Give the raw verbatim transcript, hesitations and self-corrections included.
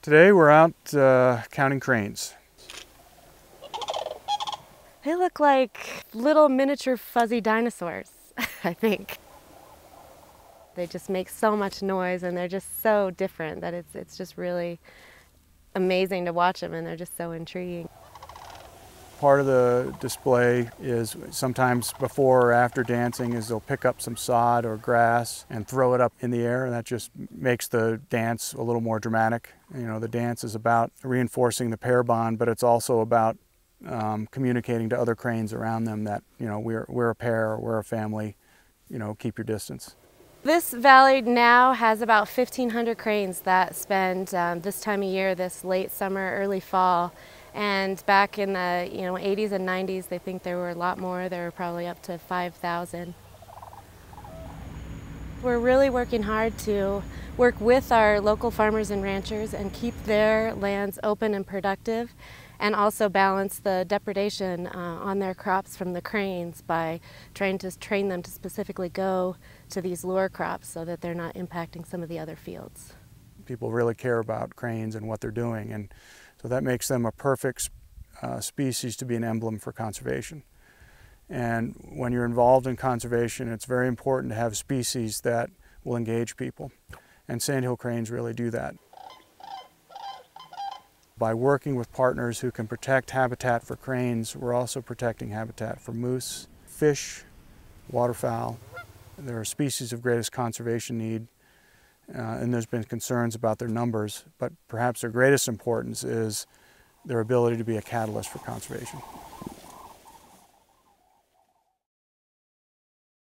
Today we're out uh, counting cranes. They look like little miniature fuzzy dinosaurs, I think. They just make so much noise and they're just so different that it's, it's just really amazing to watch them, and they're just so intriguing. Part of the display is sometimes before or after dancing is they'll pick up some sod or grass and throw it up in the air, and that just makes the dance a little more dramatic. You know, the dance is about reinforcing the pair bond, but it's also about um, communicating to other cranes around them that, you know, we're, we're a pair, or we're a family, you know, keep your distance. This valley now has about fifteen hundred cranes that spend um, this time of year, this late summer, early fall. And back in the you know eighties and nineties, they think there were a lot more. There were probably up to five thousand. We're really working hard to work with our local farmers and ranchers and keep their lands open and productive, and also balance the depredation uh, on their crops from the cranes by trying to train them to specifically go to these lure crops so that they're not impacting some of the other fields. People really care about cranes and what they're doing, and so that makes them a perfect uh, species to be an emblem for conservation. And when you're involved in conservation, it's very important to have species that will engage people. And Sandhill cranes really do that. By working with partners who can protect habitat for cranes, we're also protecting habitat for moose, fish, waterfowl. There are species of greatest conservation need, uh, and there's been concerns about their numbers, but perhaps their greatest importance is their ability to be a catalyst for conservation.